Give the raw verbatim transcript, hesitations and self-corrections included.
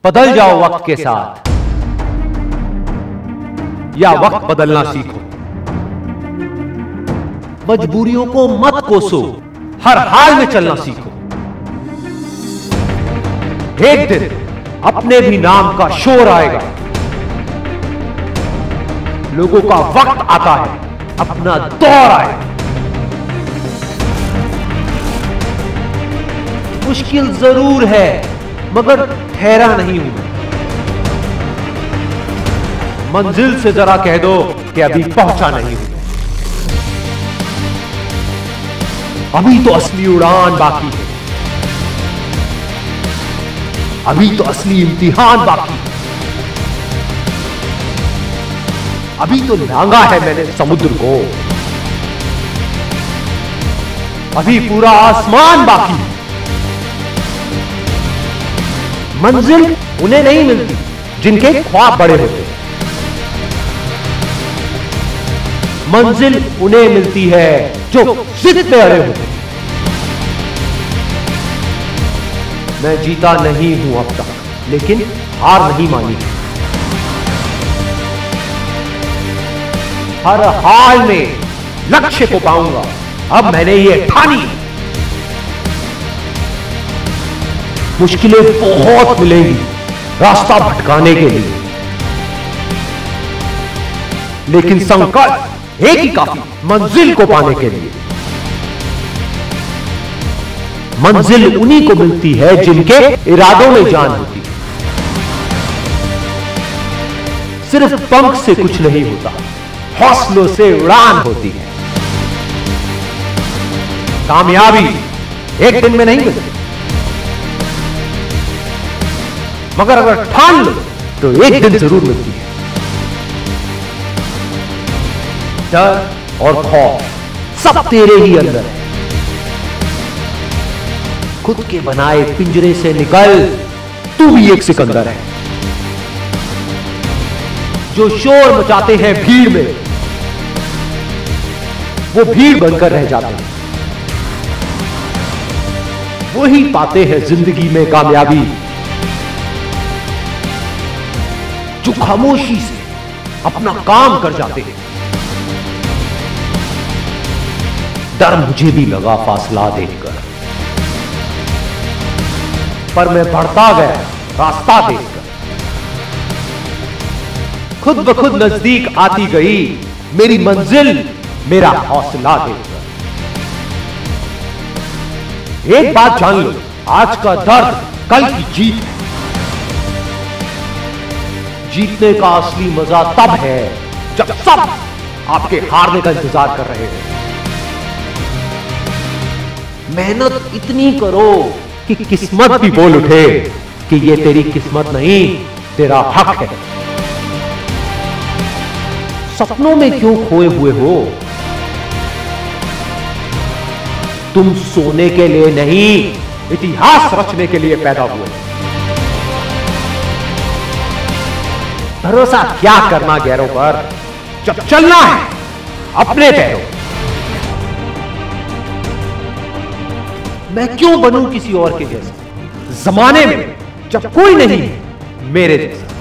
बदल जाओ वक्त के साथ या वक्त बदलना सीखो। मजबूरियों को मत कोसो, हर हाल में चलना सीखो। एक दिन अपने भी नाम का शोर आएगा, लोगों का वक्त आता है, अपना दौर आएगा। मुश्किल जरूर है मगर ठहरा नहीं हूं मैं। मंजिल से जरा कह दो कि अभी पहुंचा नहीं हूं। अभी तो असली उड़ान बाकी है, अभी तो असली इम्तिहान बाकी है। अभी तो लांगा है मैंने समुद्र को, अभी पूरा आसमान बाकी है। मंजिल उन्हें नहीं मिलती जिनके ख्वाब बड़े होते, मंजिल उन्हें मिलती है जो जिद पे अड़े होते। मैं जीता नहीं हूं अब तक, लेकिन हार नहीं मानी। हर हाल में लक्ष्य को पाऊंगा, अब मैंने ये ठानी। मुश्किलें बहुत मिलेंगी रास्ता भटकाने के लिए, लेकिन संकल्प एक ही काफी मंजिल को पाने के लिए। मंजिल उन्हीं को मिलती है जिनके इरादों में जान होती है। सिर्फ पंख से कुछ नहीं होता, हौसलों से उड़ान होती है। कामयाबी एक दिन में नहीं मिलती, मगर अगर ठान लो तो एक दिन जरूर मिलती है। डर और खौफ सब तेरे ही अंदर है। खुद के बनाए पिंजरे से निकल, तू भी एक सिकंदर है। जो शोर मचाते हैं भीड़ में, वो भीड़ बनकर रह जाते हैं। वही पाते हैं जिंदगी में कामयाबी जो खामोशी से अपना काम कर जाते हैं। डर मुझे भी लगा फासला देखकर, पर मैं बढ़ता गया रास्ता देखकर। खुद ब खुद नजदीक आती गई मेरी मंजिल, मेरा हौसला देखकर। एक बात जान लो, आज का दर्द कल की जीत है। जीतने का असली मजा तब है जब सब आपके हारने का इंतजार कर रहे हैं। मेहनत इतनी करो कि किस्मत भी बोल उठे कि ये तेरी किस्मत नहीं, तेरा हक है। सपनों में क्यों खोए हुए हो? तुम सोने के लिए नहीं, इतिहास रचने के लिए पैदा हुए। भरोसा क्या करना गैरों पर, जब चलना है अपने पैरों। मैं क्यों बनूं किसी और के जैसा, जमाने में जब कोई नहीं मेरे जैसा।